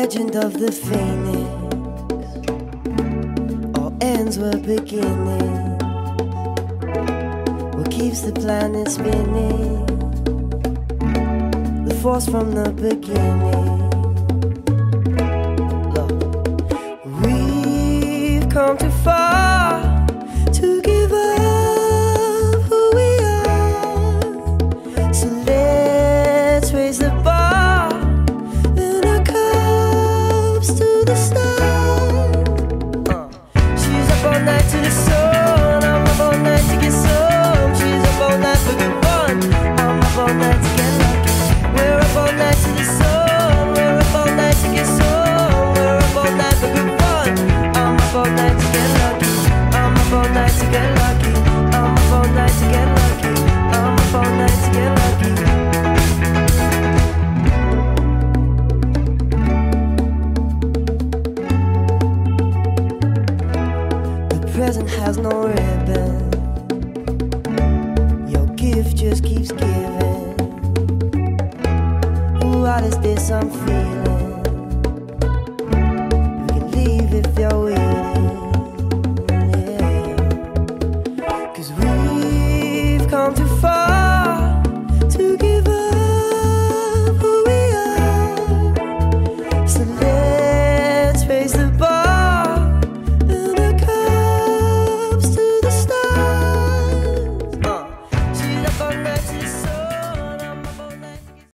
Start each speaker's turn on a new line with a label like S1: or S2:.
S1: legend of the phoenix, all ends were beginning. What keeps the planet spinning? The force from the beginning. Look, we've come too far to give up who we are. So let's raise the bar and our cups to the stars. She's up all night to the sun, I'm up all night to get some. She's up all night for good fun, I'm up all night to get lucky. We're up all night to the sun, we're up all night to get some. We're up all night for good fun, I'm up all night to get lucky. I'm up all night to get lucky. I'm up all night to get lucky. I'm up all night to get lucky. The present has no ribbon. Your gift just keeps giving. What is this I'm feeling?